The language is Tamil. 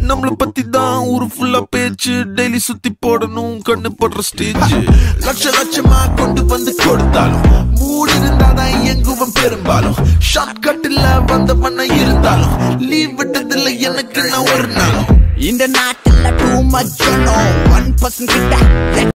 நம்மள பத்தி தான் ஊரு ஃபுல்லா பேச்சு டெய்லி சுத்தி போடணும் கண்ணு போடுற ஸ்டேஜ் லட்சமா கொண்டு வந்து கொடுத்தாலும் மூடு இருந்தாதான் எங்குவன் பெரும்பாலும் ஷார்ட் கட்டில் வந்த பண்ண இருந்தாலும் லீவ் விட்டதில்லை எனக்கு நான் ஒரு நாளும் இந்த நாட்டுல too much 1% கிட்ட